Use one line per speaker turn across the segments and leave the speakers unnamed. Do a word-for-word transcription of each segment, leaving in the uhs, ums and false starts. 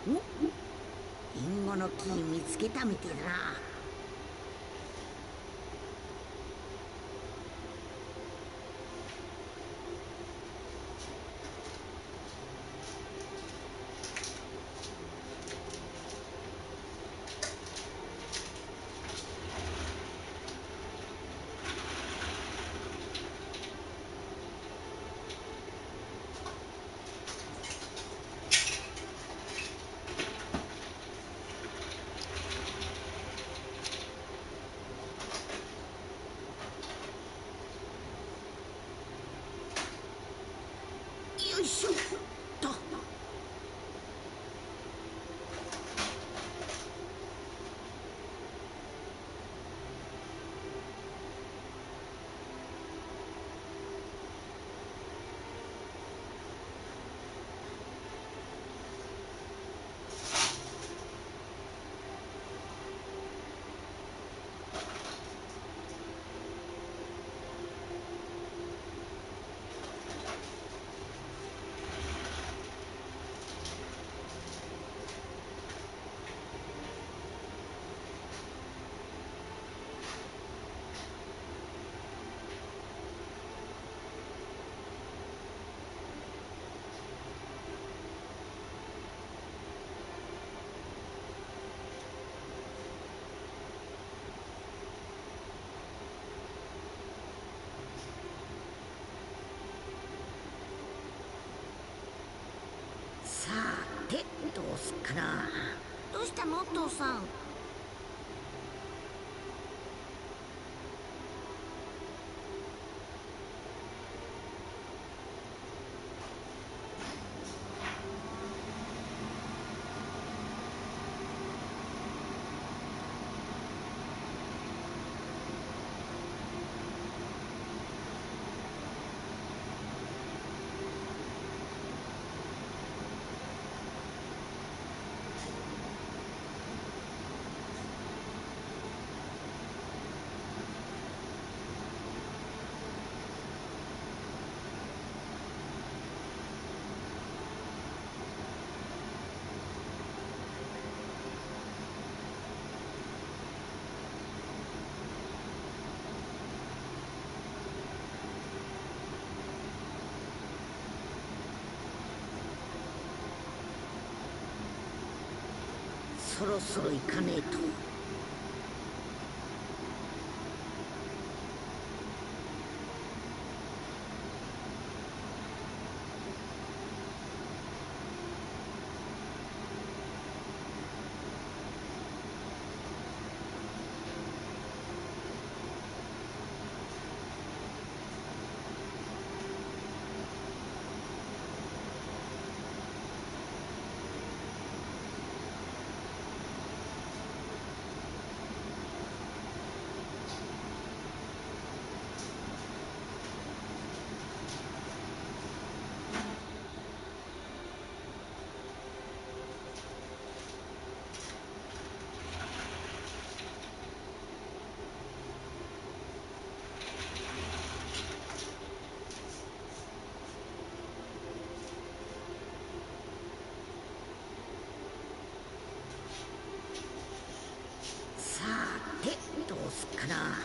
お、リンゴの木見つけたみてえだな。よいしょっと。さてどうすっかな。
どうしたのお父さん。
そろそろ行かねえと。さてどうすっかな。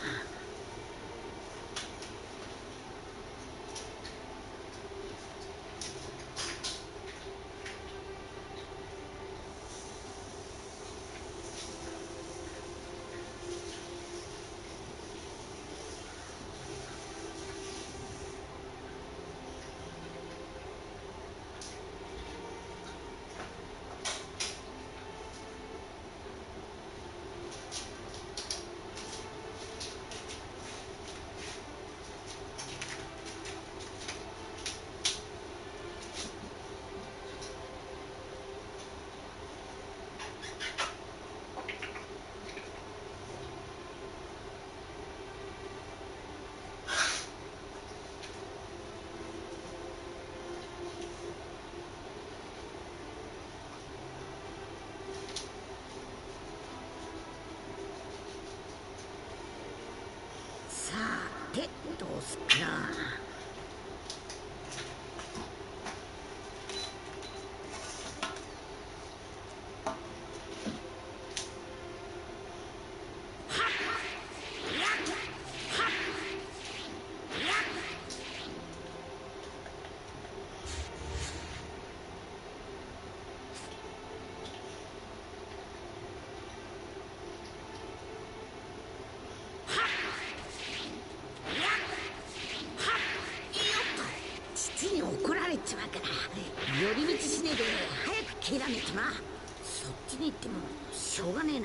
そっちに行ってもしょうがねえな。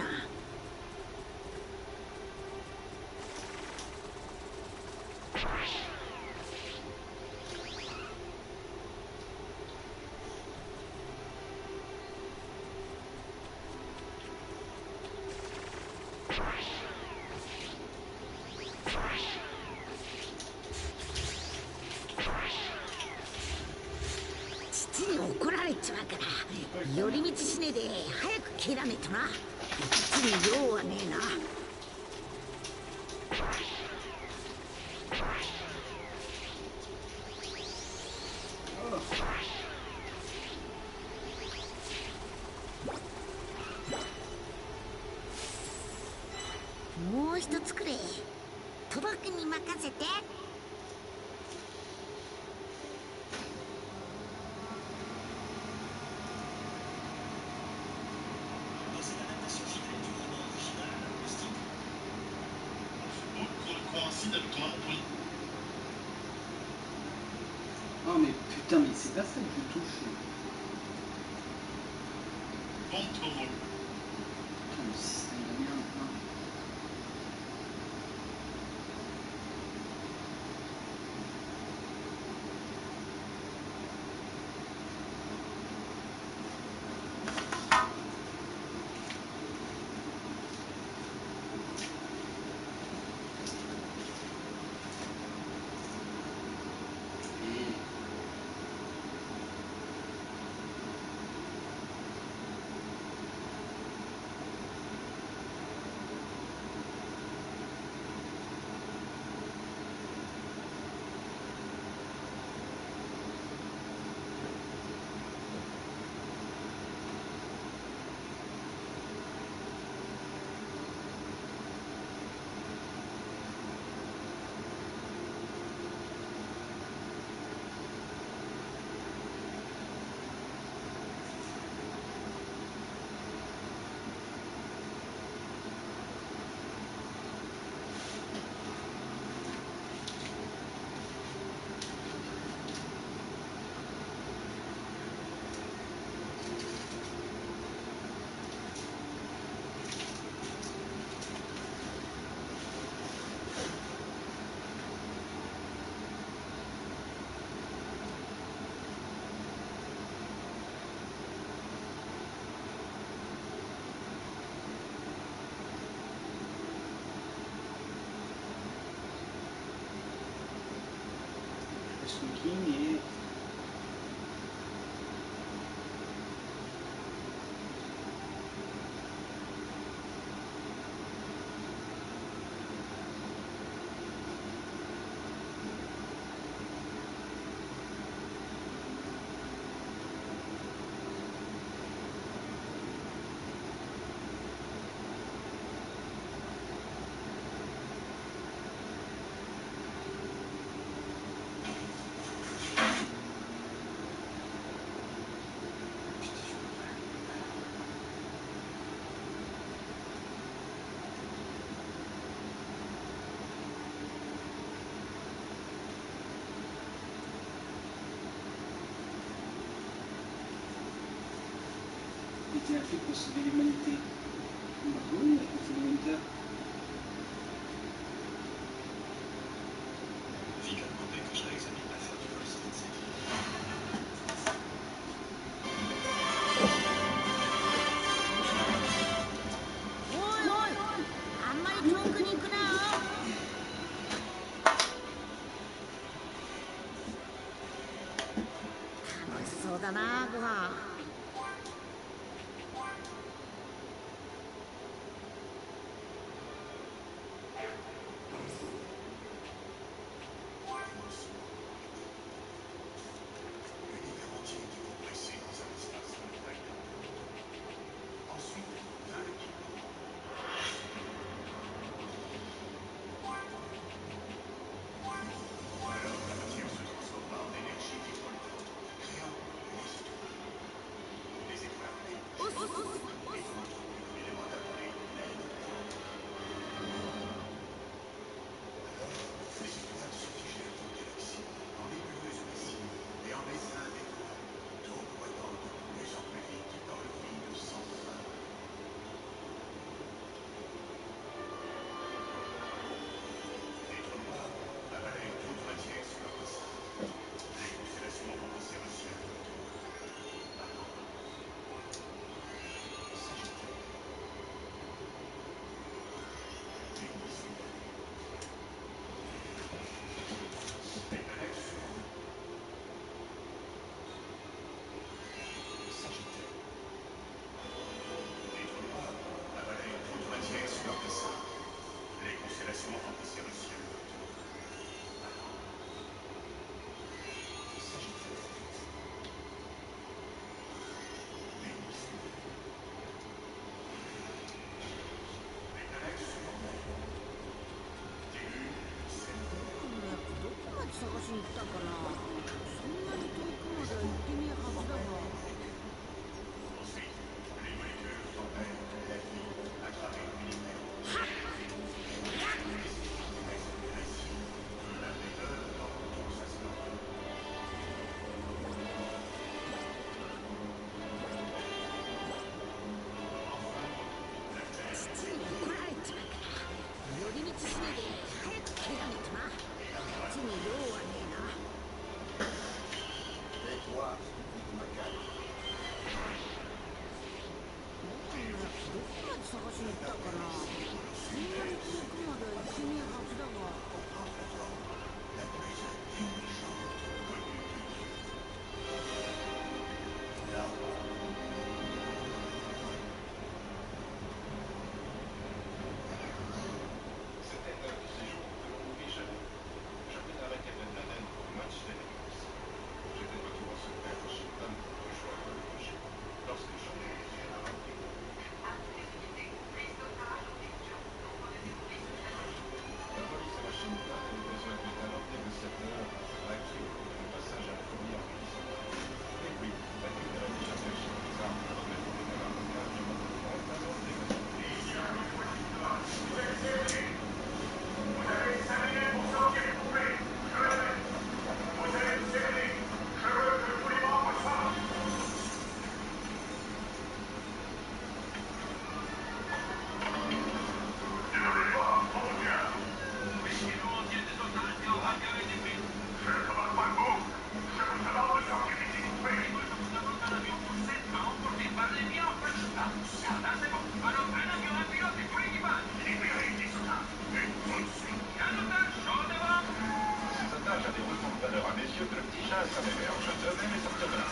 父に怒られちまうから寄り道しねえで早く蹴らねえとな。こっちに用はねえな。もう一つくれ。賭博に任せて。
Oh mais putain, mais c'est pas ça que je touche.
Contrôle.
Putain, le système de merde. Non. Smoking et... était fait pour sauver l'humanité. Bravo, il a fait l'humanité.
Vic a demandé que je réexamine l'affaire du vol Spencer.
おいおい、あんまり遠くに行くなよ。楽しそうだな、ご飯。
ったかな。そんなに遠くまで行けねえはずだが。
C'était un séjour que l'on n'oublie jamais. J'avais arrêté Ben Laden pour le match de l'Écosse. J'étais de retour en secret à Washington pour rejoindre le projet. Lorsque j'en ai été à la rentrée. La police à Washington avait besoin de mes talents dès sept heures à acquis au cours de mon passage à la première division. Et puis, la nuit, elle a déjà caché des armes pour remettre les gars en cage et mon pantalon dégagé. Ces otages avaient autant de valeur à mes yeux que le petit chat à sa mère. Je devais les sortir de là.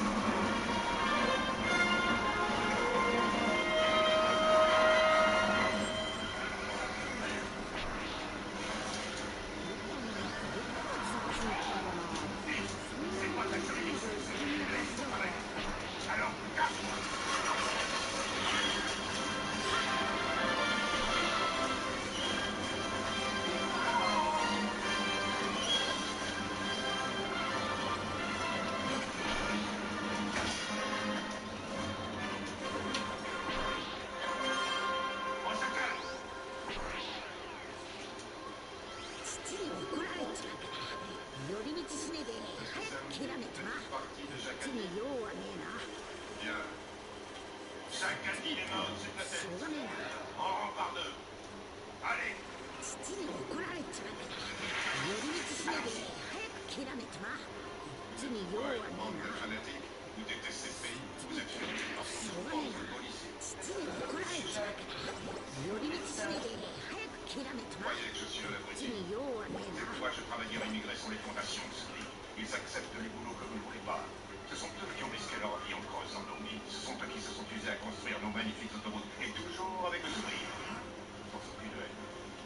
Chacun dit les morts sur la tête. En rang par deux. Allez.
父に怒られちまうから寄り道しないで早く切らねえとな。こっちに用はね
Bande
え
de
な。
fanatiques, vous détestez ce pays, vous êtes furieux parce
し
qu'on
ょう
nous
がね
force
え
de
な。
policiers.
父に怒られちまうから寄り道しないで早く切らねえとな。
Croyez que je suis un
こっち
abruti.
に用はねえ
Cette
な。
fois, je travaillais à l'immigration et fondation de ce pays. Ils acceptent les boulots que vous ne voulez pas. Ce sont eux qui ont risqué leur vie en creusant nos mines. Ce sont eux qui se sont usés à construire nos magnifiques autoroutes. Et toujours avec le sourire. Sans aucune haine.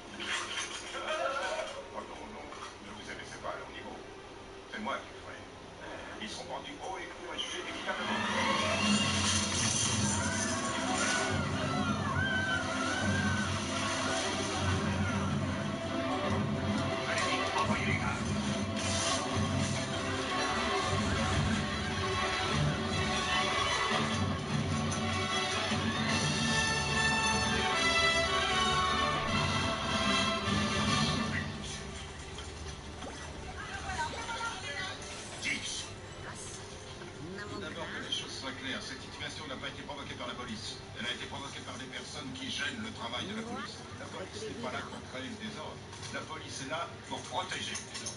Oh non, non, ne vous abaissez pas à leur niveau. C'est moi qui le ferai. Ils seront pendus haut et court et jugés équitablement. D'abord que les choses soient claires, cette situation n'a pas été provoquée par la police. Elle a été provoquée par des personnes qui gênent le travail de la police. La police n'est pas là pour créer le désordre. La police est là pour protéger le désordre.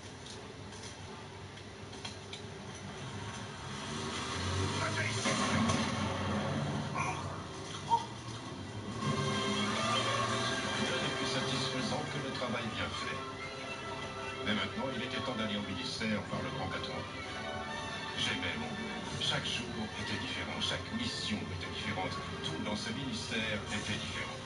Rien n'est plus satisfaisant que le travail bien fait. Mais maintenant, il était temps d'aller au ministère par le grand patron. J'aimais mon boulot. Chaque jour était différent, chaque mission était différente. Tout dans ce ministère était différent.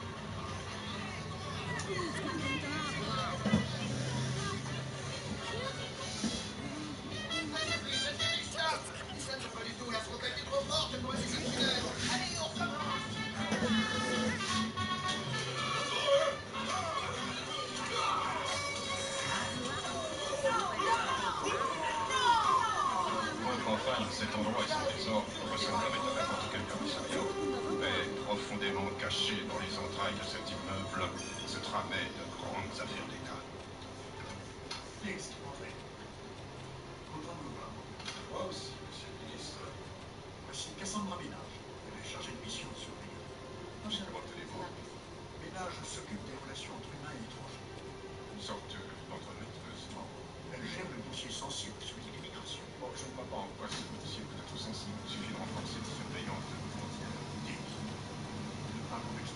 Enfin, cet endroit et son désordre ressembleraient à n'importe quel commissariat. Mais profondément caché dans les entrailles de cet immeuble se tramaient de grandes affaires d'État.
Laissez-moi. Content de vous voir.
Moi aussi, monsieur le ministre.
Voici Cassandra Ménage. Elle est chargée de mission sur Rio.
Comment tenez-vous?
Ménage s'occupe des relations entre humains et étrangers.
Une sorte d'entremaîtreuse.
Elle gère le dossier sensible, celui de l'immigration.
Bon, je ne vois pas en quoi ce dossier peut être sensible. Il suffit de renforcer la surveillance de nos frontières.
Dites, nous parlons de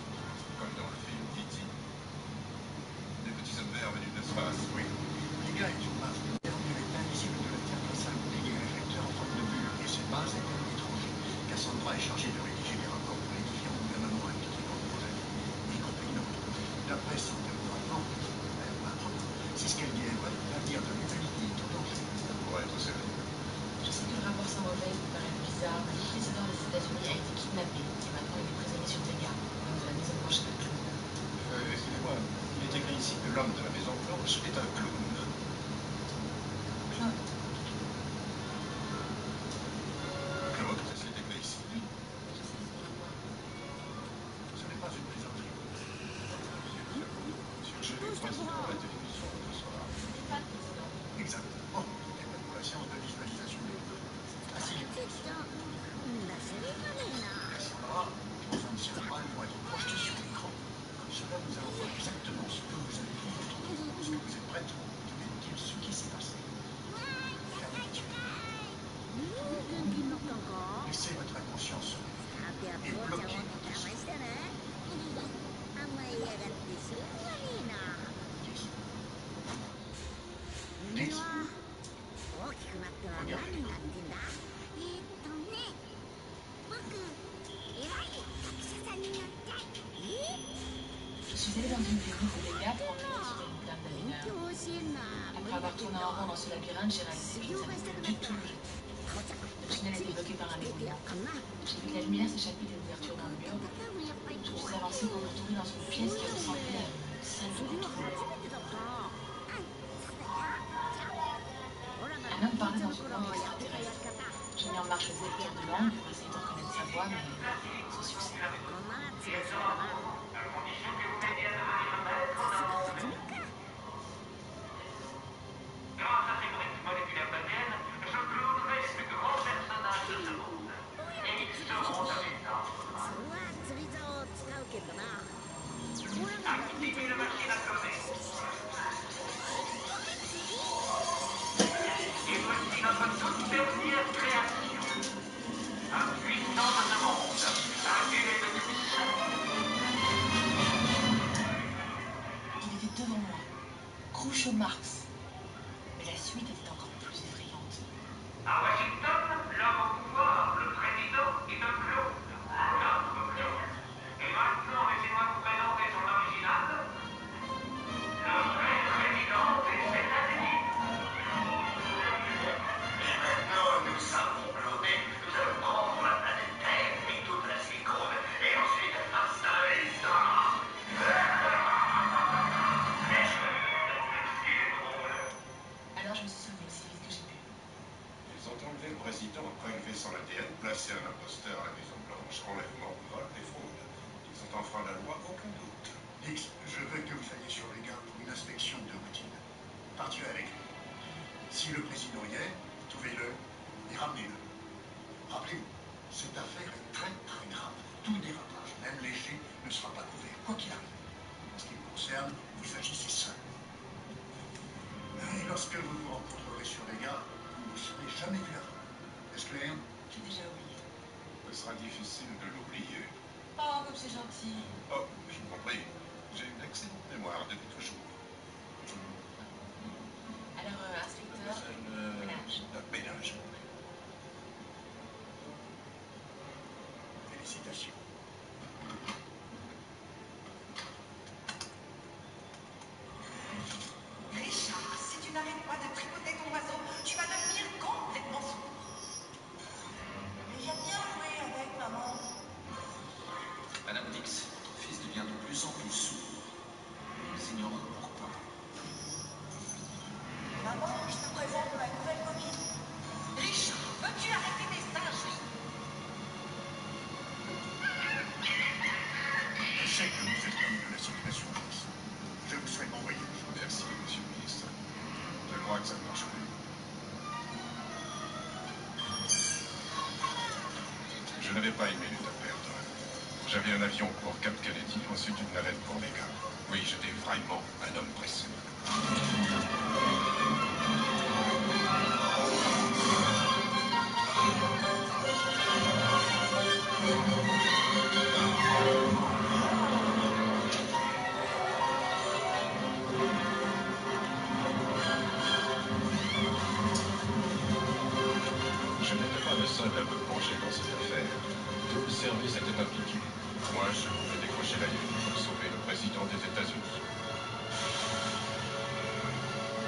l'homme de la Maison Blanche est un clown.
Claude.
Claude, c'est écrit ici.
Ce n'est pas une plaisanterie.
J'ai vu le président à la télévision ce soir.
Exactement. Et même pour la séance de visualisation des deux. Asseyez-vous.
出せればねえな。
Cassandra, vos anciens balles vont être projetés sur l'écran. Comme cela, nous allons voir exactement ce que vous avez fait. Est-ce que vous êtes prête? Vous devez me dire ce qui s'est passé. Fermez les yeux.
元気になったんか？
Laissez votre inconscience se
さては父ちゃんを騙したな。甘えやがってしょうがねえな。
réveiller.
君は大きくなったら何になってんだ？えーっとね、僕偉い学者さんになった。え？
Je suis allée dans une ville de dégâts pour visiter une dame
勉
d'Avenir.
強教えんな。
Après avoir tourné en rond dans ce labyrinthe, j'ai réalisé que je ne savais plus du tout logique.
父ちゃん、
Le tunnel était bloqué par un
出て
égout.
やっかんな。
J'ai vu que la lumière s'échappait d'une ouverture dans le mur.
多分やっぱり
Je suis avancée pour me retrouver dans une pièce qui ressemblait à une salle
そ
de
れは
contrôle.
初めてだったな。うん、そうだよ。じゃあ、ほらな、
Un homme parlait
父
dans
ちゃん
une
の頃
langue
やってたやり
extraterrestre.
方。
J'ai mis en marche les écouteurs de langue pour essayer de reconnaître sa voix, mais sans succès.
こんなのつらそうだな。さすが初めか。
Grâce à ces briques moléculaires badiennes, Jean-Claude reste le grand personnage de ce monde. Et ils seront avec temps.
それは釣り竿を使うけどな。ほらな、
Activez la machine à cloner. Et voici notre toute dernière création. Un puissant de ce monde. Un délai de puissance.
Il était devant moi, Groucho Marx. Mais la suite était encore plus effrayante.
À Washington, l'homme au pouvoir, le président, est un clone. Notre clone. Et maintenant, laissez-moi vous présenter son original. Le vrai président des États-Unis. Et maintenant, nous sommes clonés. Nous allons prendre la planète Terre et toute la silicone. Et ensuite, installer ça.
Alors je me suis sauvée aussi vite que j'ai pu.
Ils ont enlevé le président, prélevé son A D N, placé un imposteur à la Maison Blanche, enlèvement, vol et fraude. Ils ont enfreint la loi, aucun doute.
Dix, je veux que vous alliez sur les gares pour une inspection de routine. Partez avec lui. Si le président y est, trouvez-le et ramenez-le. Rappelez-vous, cette affaire est très très grave. Tout dérapage, même léger, ne sera pas couvert, quoi qu'il arrive. En ce qui vous concerne, vous agissez seul. Et lorsque vous vous rencontrerez sur les gares, vous ne serez jamais vu avant. Est-ce clair?
J'ai déjà oublié.
Ce sera difficile de l'oublier.
Oh, comme c'est gentil.
Oh, je vous en prie. J'ai une excellente mémoire depuis toujours.
Alors, euh, inspecteur,
Euh,
ménage.
euh, ménage.
Félicitations.
Richard, si tu n'arrêtes pas de tripoter ton oiseau, tu vas devenir complètement sourd. Mais j'aime bien jouer avec maman.
Madame Dix, votre fils devient de plus en plus sourd. Nous ignorons pourquoi.
Maman, je te présente ma nouvelle copine. Richard, veux-tu arrêter tes singeries?
Je sais que vous êtes l'homme de la situation. Je vous souhaite bon voyage.
Merci, monsieur le ministre. Je crois que ça ne marche plus. Je n'avais pas une minute à perdre. J'avais un avion pour Cap Kennedy, ensuite une navette pour Vega. Oui, j'étais vraiment un homme pressé. Je n'étais pas le seul à me plonger dans cette affaire. Tout le service était impliqué. Moi, je voulais décrocher la ligne pour sauver le président des États-Unis.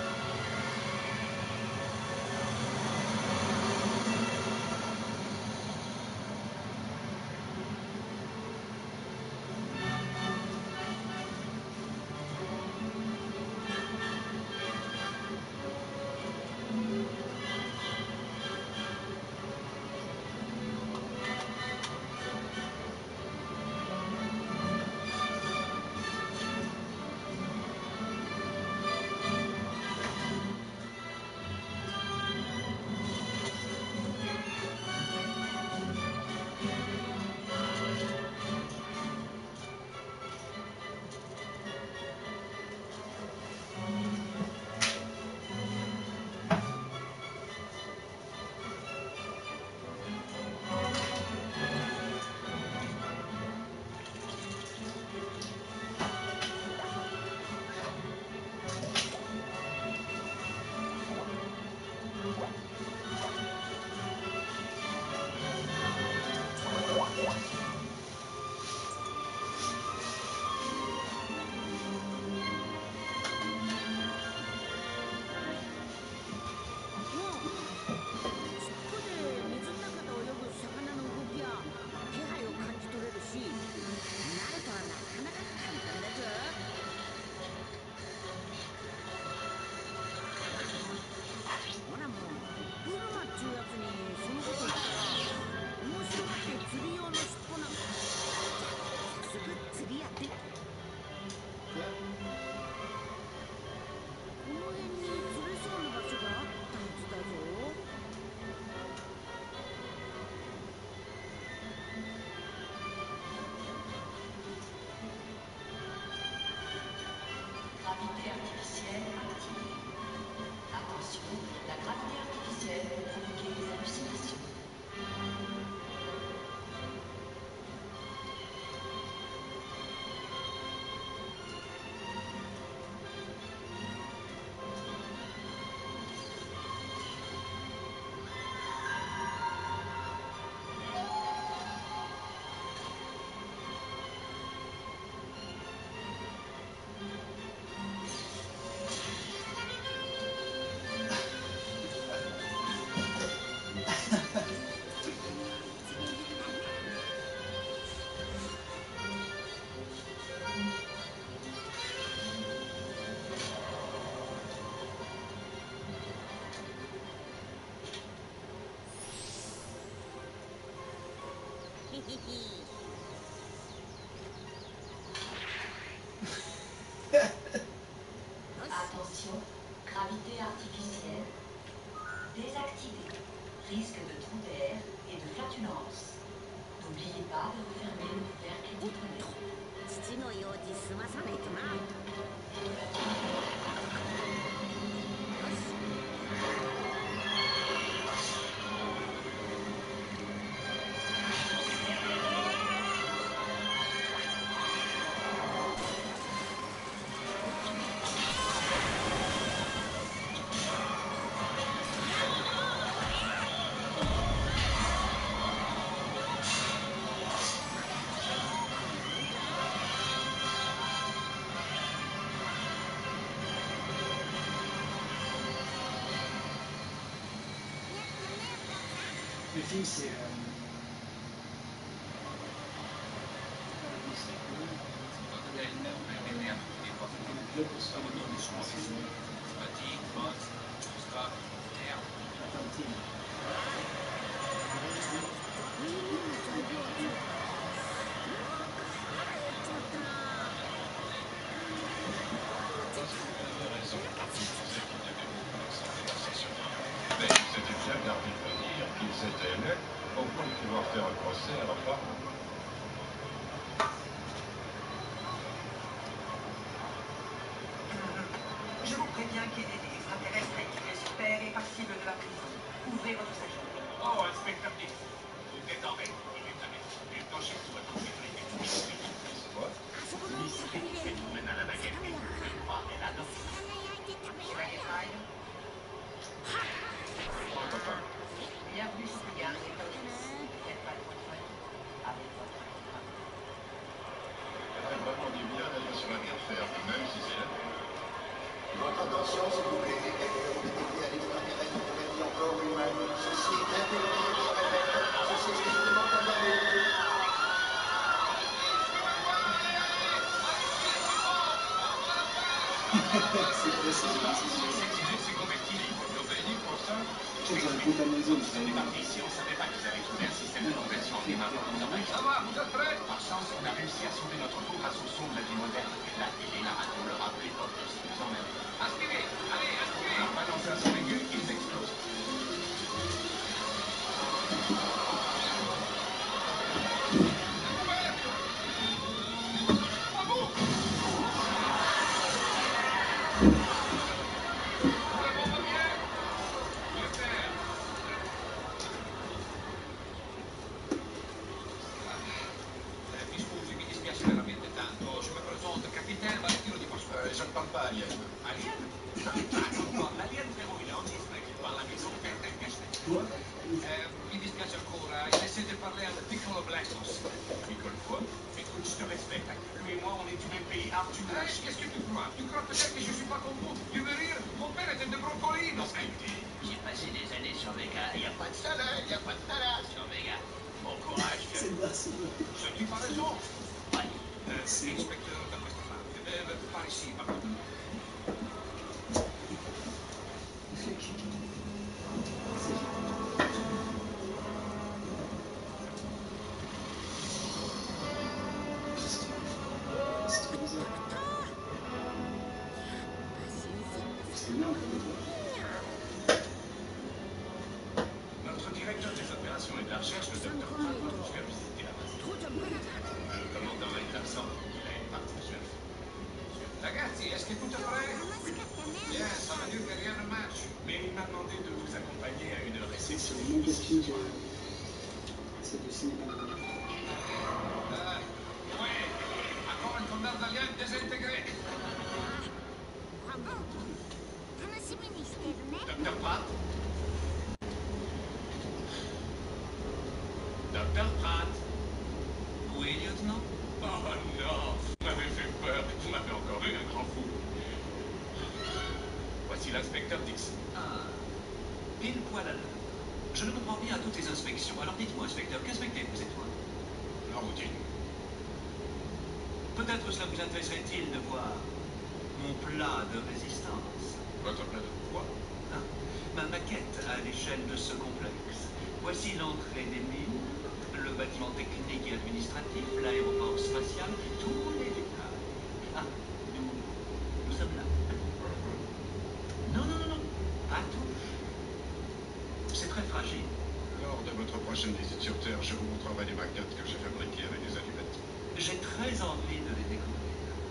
Martin, c'est... Euh...
Mais il s'était bien gardé de dire qu'ils étaient laids au point de pouvoir faire un procès à leurs parents.
Je vous préviens qu'il y ait des extraterrestres activés sur Terre et passibles de la prison. Ouvrez votre sachet.
Oh, inspecteur Dix, tout est en règle. Il est allé. Plutôt chez toi, ton sécurité.
Quoi?
あそこのお酒で
Phénomène à la baguette.
魚焼く
Ah, et là, non.
魚焼いて食べようよ
Enfin,
Bienvenue, Cigare et Toris. Faites pas de portefeuille avec votre téléphone.
elle a vraiment dit bien d'aller sur la terre ferme, même si c'est la paix.
Votre attention, s'il vous plaît. Vous détectez un extraterrestre de la vie encore humaine. Ceci est interdit, je répète. Ceci est strictement interdit.
C'est vrai, c'est gentil.
C'est converti, il faut l'obéir pour ça.
C'est un groupe Amazon, ça.
On est parti ici, on savait pas qu'ils avaient trouvé un système de conversion en démarrant. Ça va, vous êtes prêts? Par chance, on a réussi à sauver notre tour grâce au son de la vie moderne. La télé, la radio, le rap, les pop, tout ce qui nous emmène. Inspirez, allez, inspirez. On balance un son aigu, ils explosent.
Euh, je ne parle pas alien.
Alien? L'alien però il oggi che parla di
Quoi?
Eh, mi dispiace ancora, il essaie de parler à un piccolo Blackos.
Piccole quoi?
Écoute, je te respecte. Lui et moi, on est du même pays. Ah, tu me lâches. Qu'est-ce que tu crois? Tu crois peut-être que je suis pas comme vous? Tu veux rire? Mon père était de brocoli. Non, écoutez, j'ai passé des années sur Vega. Il n'y a pas de salade, il n'y a pas de salade sur Vega. Bon courage.
C'est là, c'est là.
Je dis pas raison. Vai. Euh,
C'est bon.
inspecteur da questa parte. Eh, par ici, par contre.
C'est bien, on peut le voir.
Notre directeur des opérations et de la recherche, le docteur Pratt, va vous faire visiter la base. Le commandant est absent. Il a une partie de chef. Ragazzi, est-ce que tout est prêt?
楽しかったね
Bien, ça veut dire que rien ne marche. Mais il m'a demandé de vous accompagner à une
C'est
réception.
le même film que c'est le cinéma.
Ah, oui, encore un condamne d'alien désintégré.
楽しみにしてるね
Docteur Pratt? Docteur Pratt? Oui, lieutenant? Oh non, vous m'avez fait peur. Vous m'avez encore eu un grand fou. Voici l'inspecteur Dix. Ah, pile poil à l'heure. Je ne comprends rien à toutes ces inspections. Alors dites-moi, inspecteur, qu'inspectez-vous cette fois?
La routine.
Peut-être cela vous intéresserait-il de voir mon plat de résistance.
Votre plat de quoi?
Ah, ma maquette à l'échelle de ce complexe. Voici l'entrée des mines, le bâtiment technique et administratif, l'aéroport spatial, tous les détails. Ah, nous, nous sommes là. Non, non, non, non, pas touche. C'est très fragile.
Lors de votre prochaine visite sur Terre, je vous montrerai des maquettes que j'ai fabriquées avec des allumettes.
J'ai très envie de les découvrir.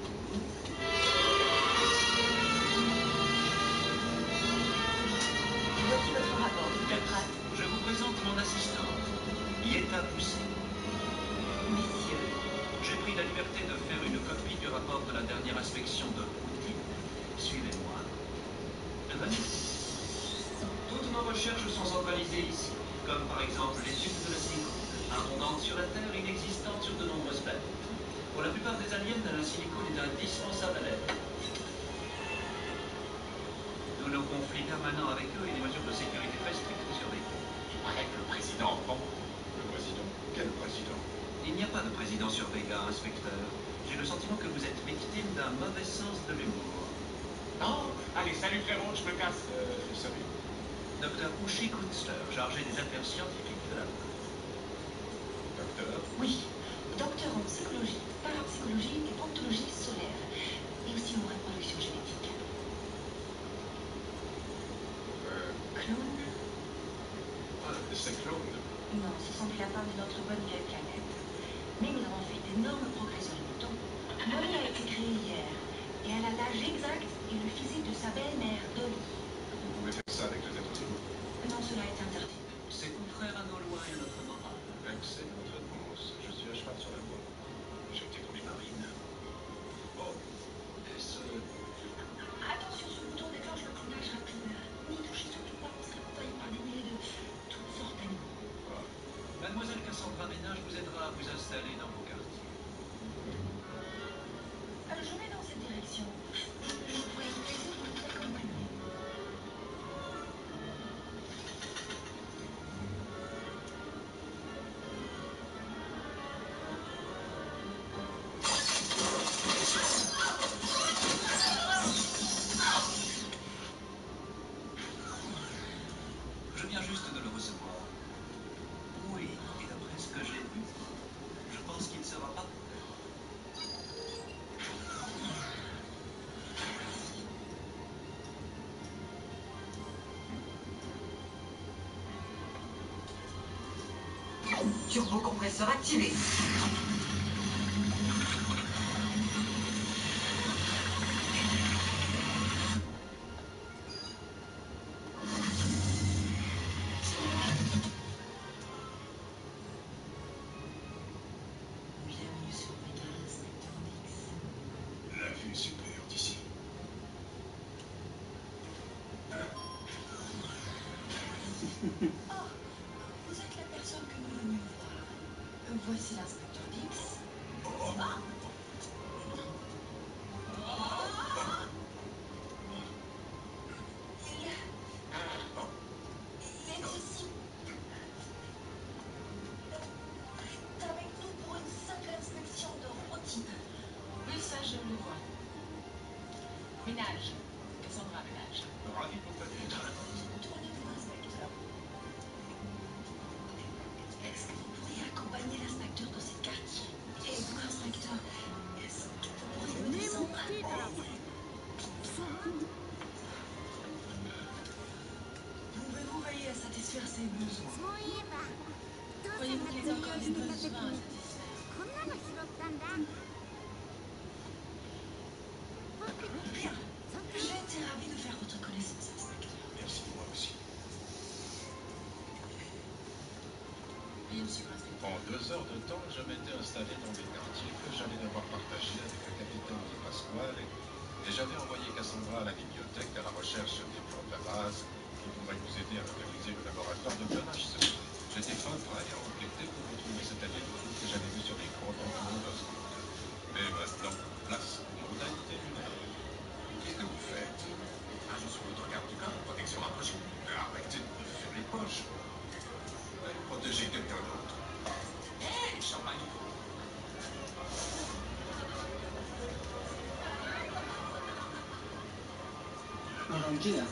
Voici votre rapport, docteur Pratt.
Je vous présente mon assistant, Yeta Poussé.
Messieurs,
J'ai pris la liberté de faire une copie du rapport de la dernière inspection de routine. Suivez-moi. Venez. Toutes nos recherches sont centralisées ici, comme par exemple l'étude de la silicone, abondante sur la Terre, inexistante sur de nombreuses planètes. Pour la plupart des aliens, la silicone est indispensable à l'aide. D'où nos conflits permanents avec eux et des mesures de sécurité très strictes sur les ponts.
Avec le président en banc.
Le président? Quel président?
Il n'y a pas de président sur Vega, inspecteur. J'ai le sentiment que vous êtes victime d'un mauvais sens de l'humour.
Non, allez, salut frérot, je me casse.
Euh, salut.
Docteur Ushi Kunstler, chargé des affaires scientifiques de la base.
Docteur?
Oui, docteur en psychologie, parapsychologie et ontologie solaire. Et aussi en reproduction génétique.
Euh,
Clone?
ah, c'est Claude.
Non, ce sont des lapins de notre bonne vieille planète. Mais nous avons fait d'énormes progrès sur les moutons. Molly a été créée hier. Et elle a l'âge exact et le physique de sa belle-mère, Dolly.
Vous pouvez faire ça avec les êtres humains?
Non, cela est interdit.
C'est contraire à nos lois et à notre morale.
Excellente réponse. Je suis à cheval sur la voie. J'ai été pour les marines. Oh, est-ce...
Attention, ce bouton déclenche le clonage rapide. N'y touchez surtout pas, on serait envahi par des milliers de toutes sortes d'animaux.
Ah,
Mademoiselle Cassandra Ménage vous aidera à vous installer dans vos quartiers.
Euh, je vais dans cette direction. Je me ferai un plaisir de vous accompagner.
Je viens juste de le recevoir. Oui, et d'après ce que j'ai vu, je pense qu'il sera pas.
Turbocompresseur activé.
Bienvenue sur Vega, l'inspecteur Dix.
La vue est super d'ici.
Oh, vous êtes la personne que nous venions voir. Euh, Voici l'inspecteur Dix. Ah. Il... Il est ici. C'est avec nous pour une simple inspection de routine.
Oui, ça, je le vois. Ménage. Cassandra Ménage.
ravi de vous connaître.
Tournez-vous, inspecteur. Est-ce que vous pourriez accompagner l'inspecteur dans ces quartiers? Et vous, inspecteur, est-ce que vous pourriez me descendre? Pouvez-vous veiller à satisfaire ses besoins?
そういえば父さん
Voyez-vous
が
qu'il
釣
est
りを
encore
し
des
てた
besoins
時
à
に
satisfaire.
こんなの拾ったんだ。
Bien. J'ai été ravie de faire votre connaissance, inspecteur.
Merci, moi aussi.
Oui, monsieur l'inspecteur.
En deux heures de temps, je m'étais installé dans des quartiers que j'allais devoir partager avec le capitaine Di Pasquale et j'avais envoyé Cassandra à la bibliothèque à la recherche des plans de la base qui pourraient nous aider à localiser le laboratoire de clonage secret. J'étais fin prêt à enquêter pour retrouver cet alien que j'avais vu sur l'écran dans le Osgood. Mais maintenant, place aux modalités lunaires.
Qu'est-ce que vous faites? Ah, je suis votre garde du corps, protection rapprochée. Arrêtez de me faire les poches. Allez protéger quelqu'un d'autre. Hé, champagne.
Argentina.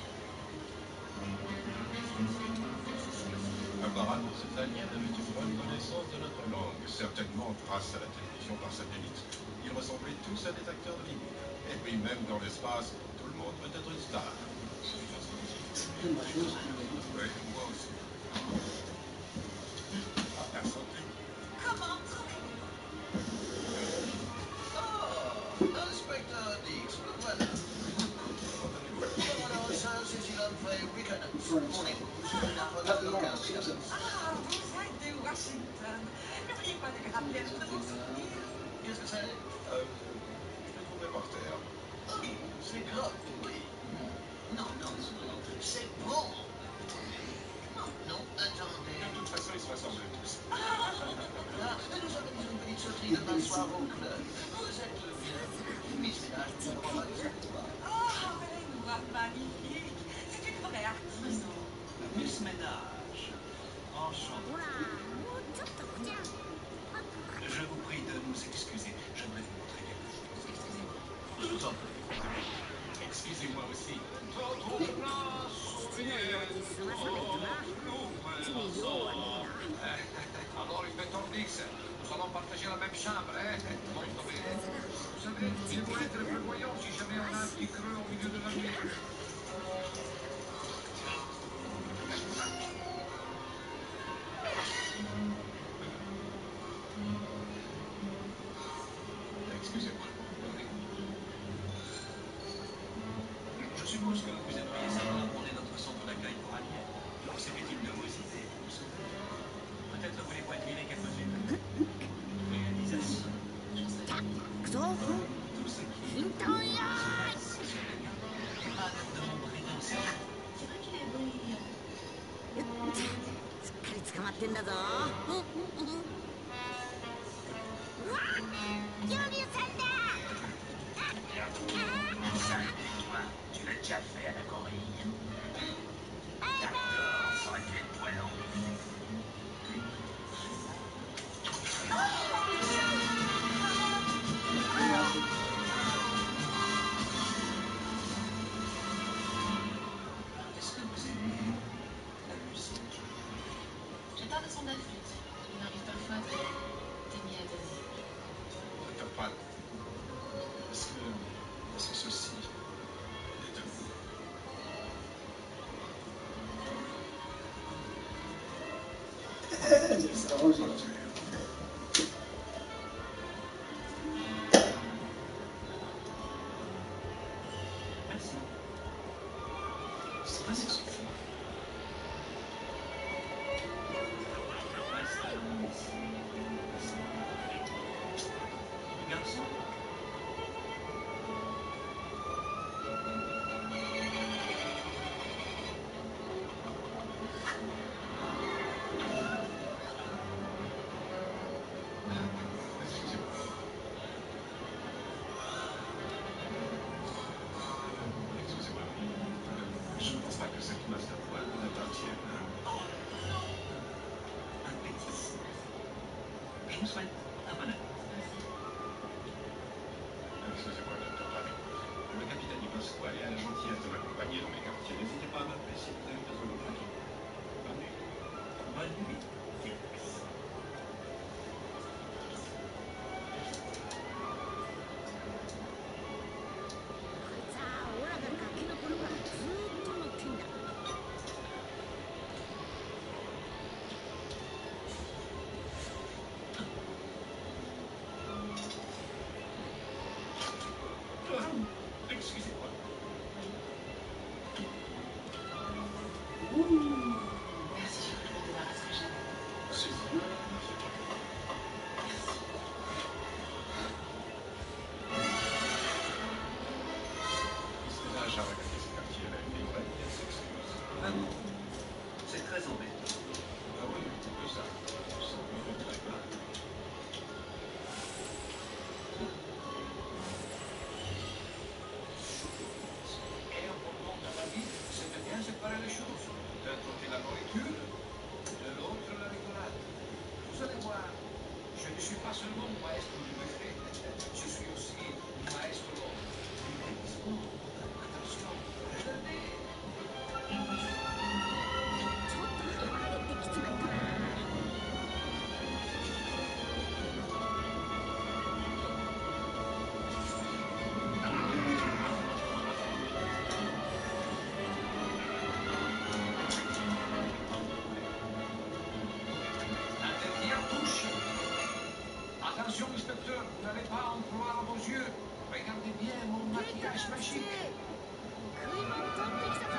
Apparemment, cet alien avait une bonne connaissance de notre langue, certainement grâce à la télévision par satellite. Ils ressemblaient tous à des acteurs de lumière. Et puis même dans l'espace, tout le monde peut être une star.
C'est ma chose pour les
Oui, moi aussi. La santé.
Comment trouvez-vous?
Oh, inspecteur Dix, le voilà. Alors, ça, c'est une vraie week-end. Mon épouse n'a regardé aucun film.
Ah, vous êtes de Washington. N'oubliez pas de lui rappeler un peu de vos souvenirs.
Qu'est-ce que c'est?
Euh, je l'ai trouvé par terre.
Oui, c'est grave, oui. Non, non, non, non, c'est bon. Non, non, attendez.
De toute façon, ils se ressemblent tous.
Ah, nous organisons une petite sauterie demain soir au club. Vous êtes le bienvenu. Miss Ménage, vous allez voir les endroits.
Oh, elle est une voix magnifique. C'est une vraie artiste.
Miss Ménage, Enchanté.
ほらもうちょっとじゃん。
Je vous prie de nous excuser. J'aimerais vous montrer quelque chose. Excusez-moi. Je vous en prie. Excusez-moi aussi. Votre place
父のように済まさないとな。父に用はねえな。
Alors, inspecteur Dix, nous allons partager la même chambre, hein? Molto bene. Vous savez, il faut être prévoyant si jamais on a un petit creux au milieu de la nuit.
Excusez-moi.
Je suppose que vous aimeriez savoir où est notre centre d'accueil pour aliens. C'est une de vos idées, vous savez. Peut-être voulez-vous admirer quelques-unes. Réalisation.
クソ
Tout ce qui
ヒントンよ
passe sur les gars. Hâte de mon rédemption. C'est vrai qu'il est brillant.
ーしすっかり捕まってんだぞ。うわ恐竜さんだ。
Toi, tu l'as déjà fait à la Corée. D'accord, ça aurait pu être toi long.
Est-ce que vous aimez la musique?
J'adore le son de la flûte. Il m'arrive parfois de t'aimer à donner.
T'as pas. Parce que. Parce que ceci. est de vous.
Ça arrange.
Merci. C'est pas si suffisant. Restons ici. Garçon.
Excusez-moi. Excusez-moi. Je ne pense pas que cette masse de poils vous appartienne.
Un petit. Je vous souhaite un bon appétit.
Excusez-moi, docteur Ravi. Le capitaine Di Pasquale a la gentillesse de m'accompagner dans mes quartiers. N'hésitez pas à m'appeler si vous avez besoin de lui. Bonne nuit.
Bonne nuit, Félix.
さあオラがガキの頃からずーっと乗ってんだ。
Excusez-moi.
Merci, je ne me débarrasserai jamais.
C'est Puisque là, j'ai regretté ce quartier avec des vraies excuses.
Vraiment, c'est très embêtant.
Ah oui, un petit peu ça. Ça me regrette pas.
Et au moment de la vie, c'est de bien séparer les choses. D'un côté la nourriture, de l'autre la rigolade. Vous allez voir, je ne suis pas seulement maestro du buffet, je suis aussi maestro du déguisement. Attention, regardez.
ちょっと離れてきちまったな。
La dernière touche. Attention, inspecteur, vous n'allez pas en croire vos yeux. Regardez bien mon maquillage magique.
食い物取ってきたぞ。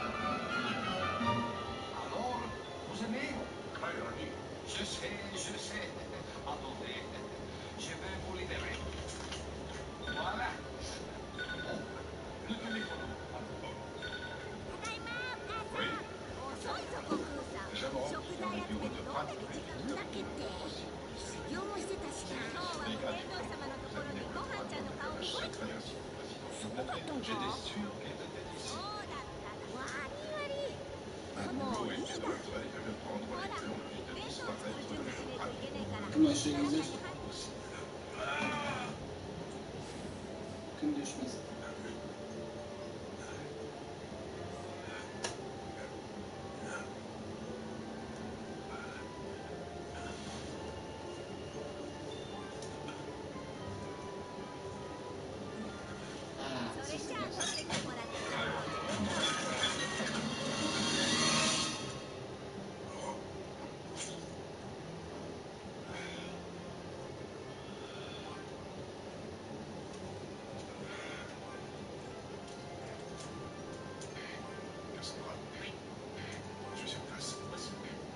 Alors, vous aimez? Très ravi. Je sais, je sais. Attendez, je vais vous libérer. Voilà. Oh, le téléphone.
ただいまお母さん。
Oui.
遅いぞ悟空さん。
J'avance
食
sur
材
le
集
bureau
め
de
てどん
Pratt.
だけ時間だけって修行もしてたしな。今日はお天道様のところにご飯ちゃんの顔見に。
Très bien, si vous précisez.
J'étais
J'étais sûr qu'elle était ici.
そうだった。わりわり。 もういいだ。ほら、弁当作る準備しねえといけねえから。
Ama aşağı gideceğiz. Sakın düşmesin. Aa,
それじゃあ取ってきてもらってさ。
Cassandra, je suis sur place.
Voici.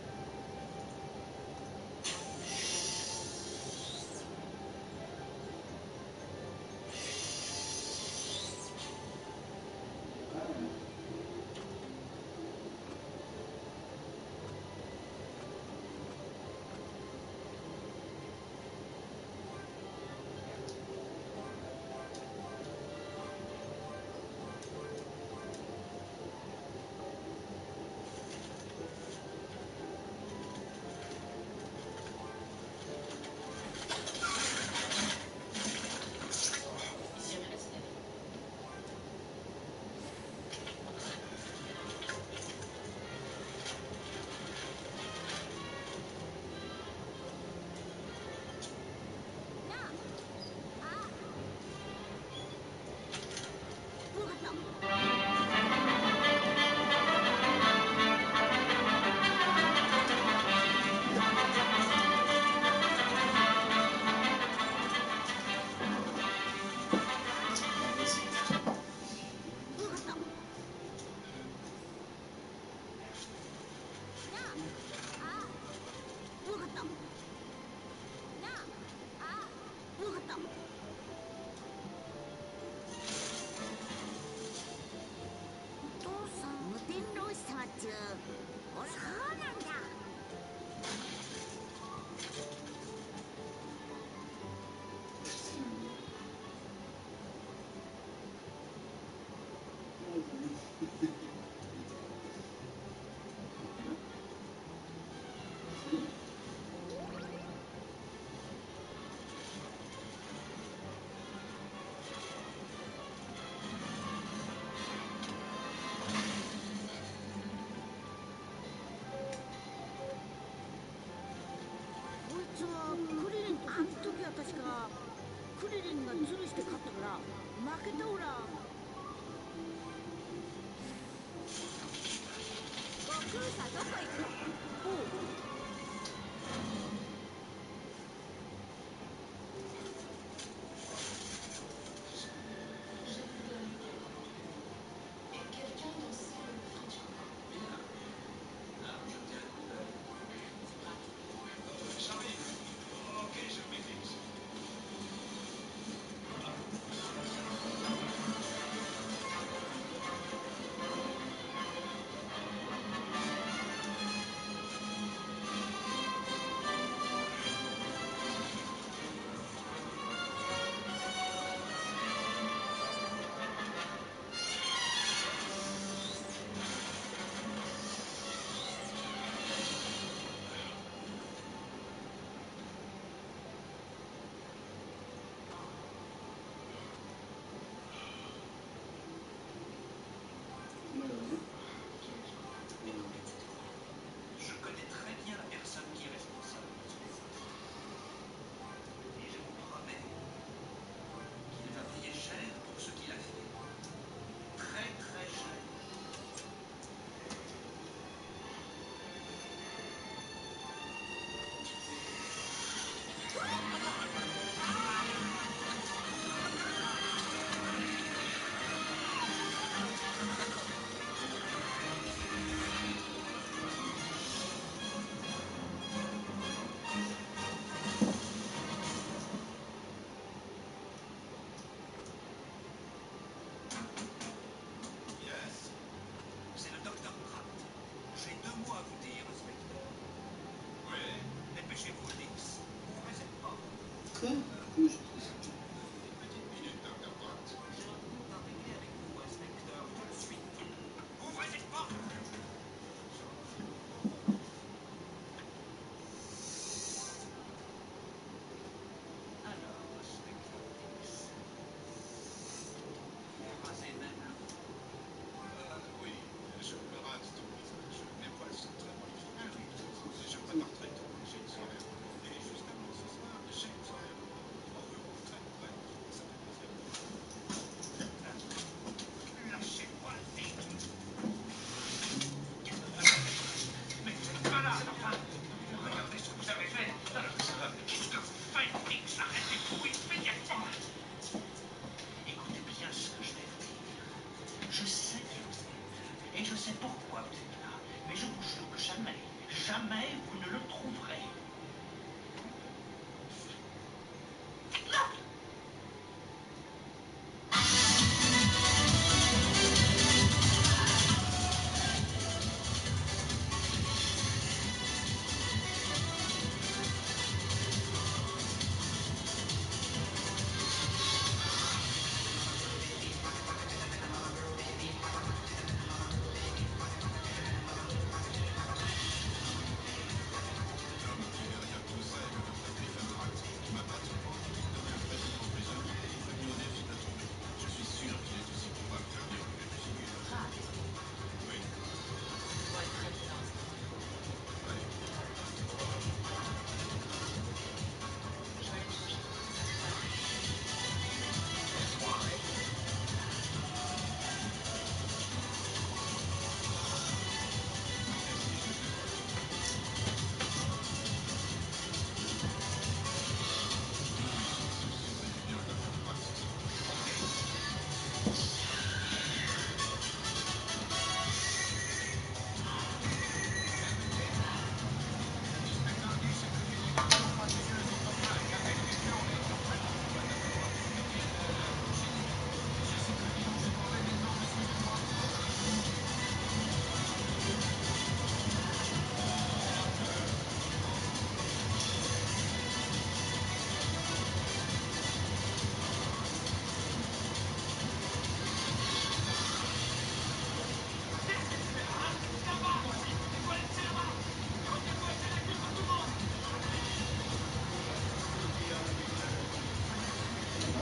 Monsieur le président.
無天老師様っちゅう。そうなんだ。
Aa,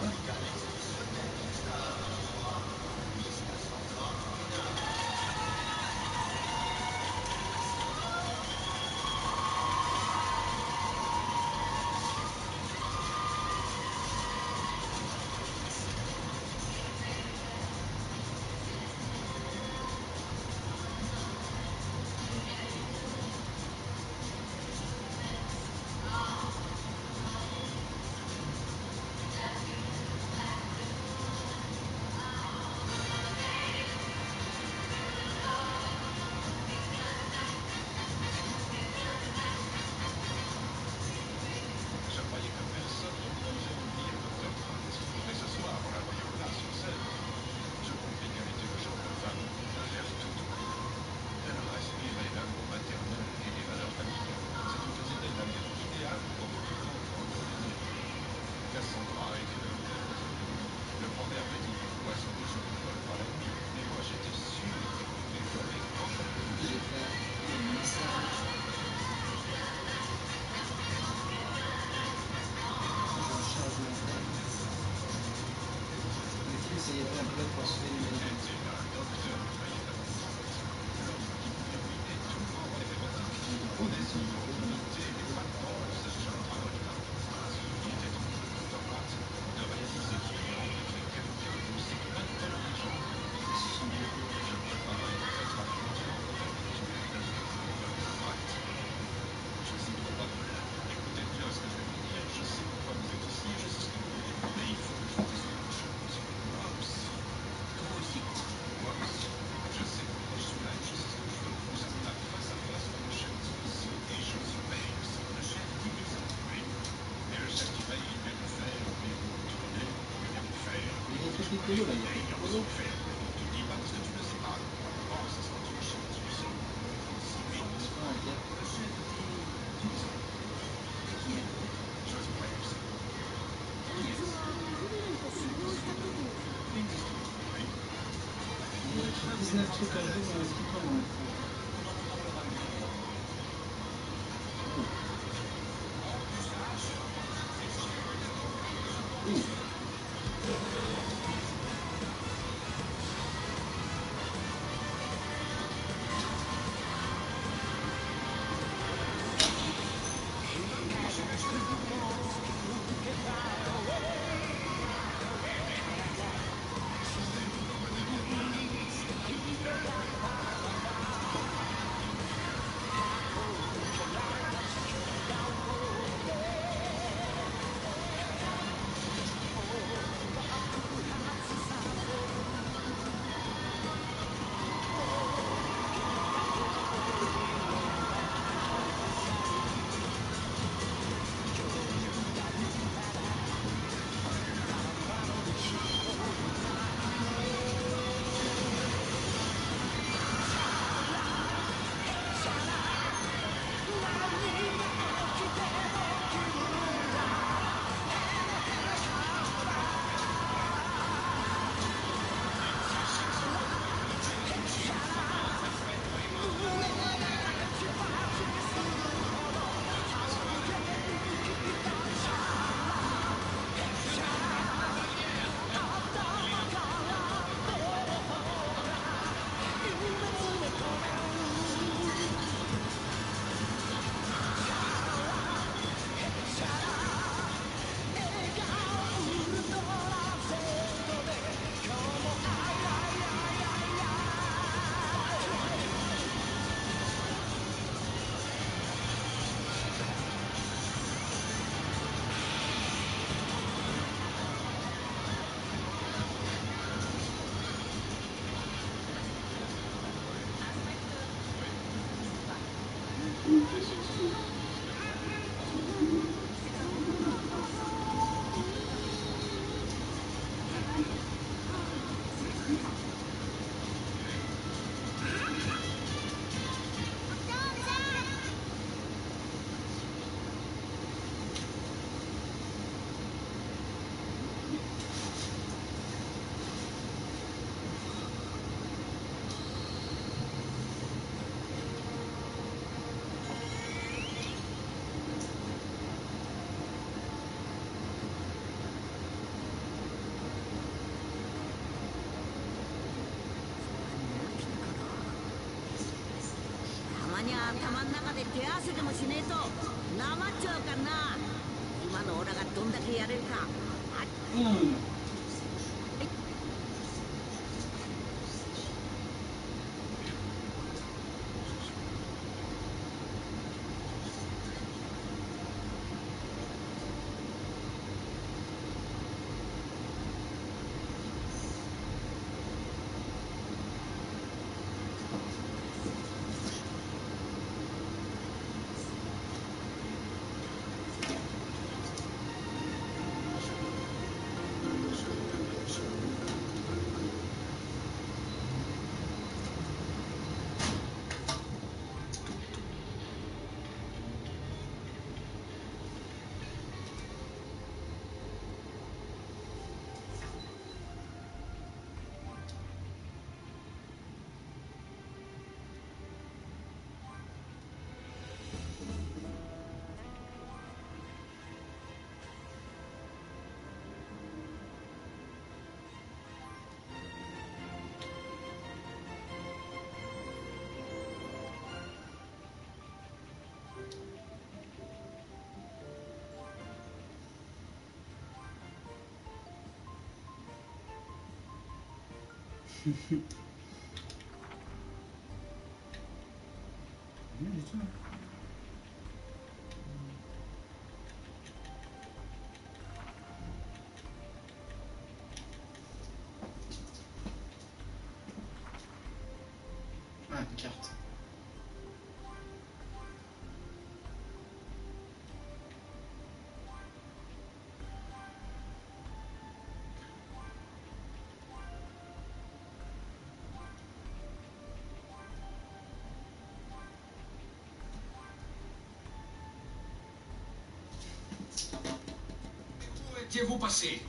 Je croyais que personne ne pourrait oublier le docteur Pratt. Mais ce soir, en la voyant là, sur scène, je compris qu'elle était le genre de femme à faire tout oublier. Elle respirait l'amour maternel et les valeurs familiales, ce qui faisait d'elle la mère idéale pour tout enfant ordinaire. Cassandra était le rêve. Le proverbe dit que l'oiseau ne joue pas par la nuit, mais moi j'étais sûr qu'elle pouvait voler encore plus.
Je vais faire un message. Je recharge mon tel. Le film s'est été un peu pour sauver l'humanité.
C'était un docteur qui veillait à mon pote. L'homme qui pouvait ruiner tout le monde mathématique. En essayant d'imiter les patences de John Travolta. Il était en train, docteur Pratt, de réaliser qu'il rencontrait quelqu'un d'aussi intelligent que lui. Je préparais peut-être un futur intellectuel de docteur Pratt. Je suis probable. Écoutez bien ce que je vais vous dire. Je sais pourquoi vous êtes ici, je sais ce que vous voulez. Mais il faut que je vous dise une chose. Moi aussi. Toi aussi. Moi aussi. Je sais pourquoi je suis là et je sais ce que je veux. Nous sommes là face à face pour le chef Division et Josie Bates. Le chef Division, oui. Et le chef qui veille, il vient de faire, mais vous vous tournez, il vient de faire.
Il y a quelques picolos là, il y a quelques picolos.
Faire. On te dit pas parce que tu ne sais pas. Oh, ça sera le chef Division. Si vite.
C'est pas un gars.
Le chef Division. Qui est Josie Bates.
こいつはクリリンと修行した時の
Oui.
Il y a dix-neuf trucs à jouer dans l'expliquant dans le fond. Ouh. Ouh.
頭の中で手合わせでもしねえとなまっちゃうからな。今のオラがどんだけやれるか。
うん。Rien du tout. Ah, une carte.
Où étiez-vous passé?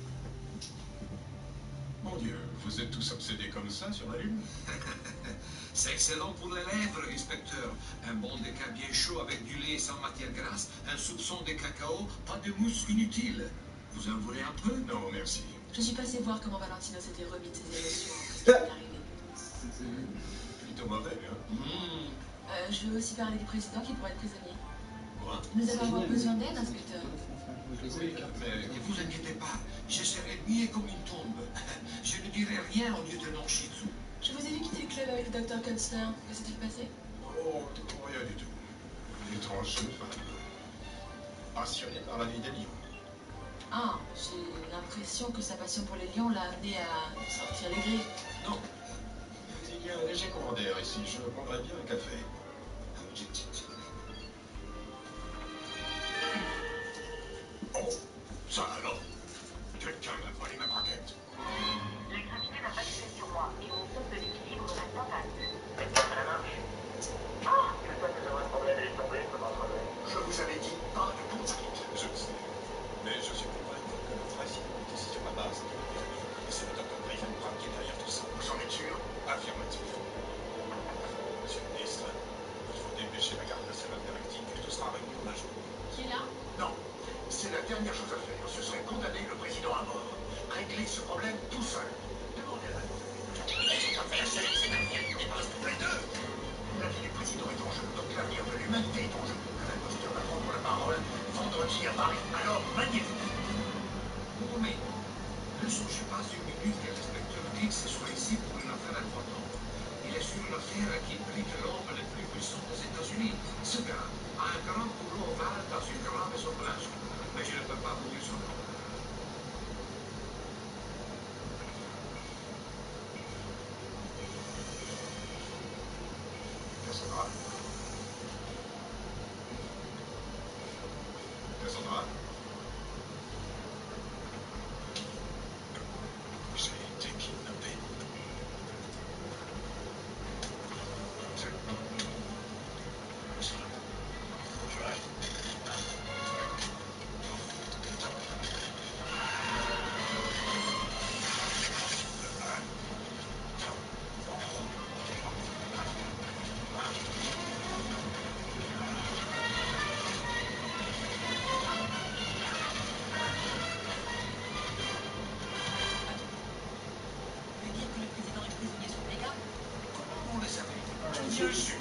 Mon Dieu, vous êtes tous obsédés comme ça sur la Lune?
C'est excellent pour les lèvres, inspecteur. Un bon déca bien chaud avec du lait sans matière grasse, un soupçon de cacao, pas de mousse inutile. Vous en voulez un peu?
Non, merci.
Je suis passée voir comment Valentino s'était remis de ses émotions après ce qui est arrivé.
C'est plutôt mauvais, hein?
Mmh.
Euh, je veux aussi parler du président qui pourrait être prisonnier.
Quoi?
Nous allons avoir besoin d'aide, inspecteur.
Oui, mais ne vous inquiétez pas, je serai muet comme une tombe. Je ne dirai rien au lieutenant Shitsu.
Je vous ai vu quitter le club avec le docteur Kunstler. Que s'est-il passé?
Oh, rien du tout. Une étrange jeune femme. Passionnée par la vie des lions.
Ah, j'ai l'impression que sa passion pour les lions l'a amené à sortir les grilles.
Non. Mais il y a un léger courant d'air ici. Je prendrais bien un café. Oh, ça alors? Quelqu'un m'a volé ma braguette.
La gravité n'a pas d'effet sur moi et mon sens de l'équilibre reste intact.
Ah, quelqu'un qui aurait un problème est tombé, comment ça va? Je vous avais dit pas de contact.
Je le sais. Mais je suis convaincu que le vrai signe est ici sur la base. Et c'est le docteur Griffenbach qui est derrière tout ça.
Vous en êtes sûr?
Affirmatif. Monsieur le ministre, il faut dépêcher la garde nationale directive et tout sera réglé en un jour.
Qui est là?
Non. C'est la dernière chose à faire. Ce serait condamner le président à mort. Régler ce problème tout seul. Demandez-la. Laissez pas faire, c'est l'avenir qui dépasse tous les deux. La vie du président est en jeu, donc l'avenir de l'humanité est en jeu. L'imposteur va prendre la parole vendredi à Paris. Alors, maniez-vous.
Oh, mais ne songez pas une minute que l'inspecteur Dix soit ici pour une affaire importante. Il est sur une affaire qui implique l'homme le plus puissant des États-Unis. Ce gars a un grand boulot ovale dans une grande maison blanche. Mais je ne peux pas vous dire son nom.
Cassandra? Cassandra? J'ai été kidnappé. C'est... Je reste.
Vous voulez dire que le président est prisonnier sur Vega?
Comment vous le savez?
Je suis